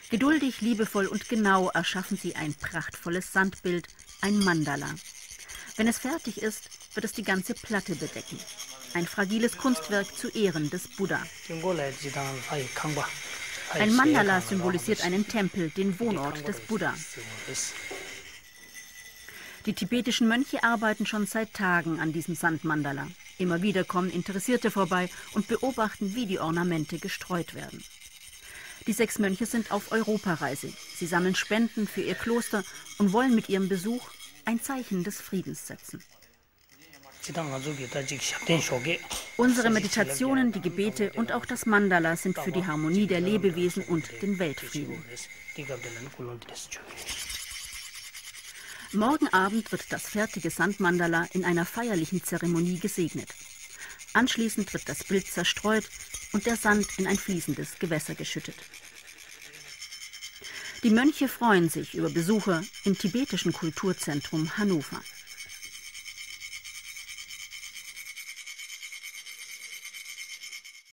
Geduldig, liebevoll und genau erschaffen sie ein prachtvolles Sandbild, ein Mandala. Wenn es fertig ist, wird es die ganze Platte bedecken. Ein fragiles Kunstwerk zu Ehren des Buddha. Ein Mandala symbolisiert einen Tempel, den Wohnort des Buddha. Die tibetischen Mönche arbeiten schon seit Tagen an diesem Sandmandala. Immer wieder kommen Interessierte vorbei und beobachten, wie die Ornamente gestreut werden. Die 6 Mönche sind auf Europareise. Sie sammeln Spenden für ihr Kloster und wollen mit ihrem Besuch ein Zeichen des Friedens setzen. Unsere Meditationen, die Gebete und auch das Mandala sind für die Harmonie der Lebewesen und den Weltfrieden. Morgen Abend wird das fertige Sandmandala in einer feierlichen Zeremonie gesegnet. Anschließend wird das Bild zerstreut und der Sand in ein fließendes Gewässer geschüttet. Die Mönche freuen sich über Besucher im tibetischen Kulturzentrum Hannover.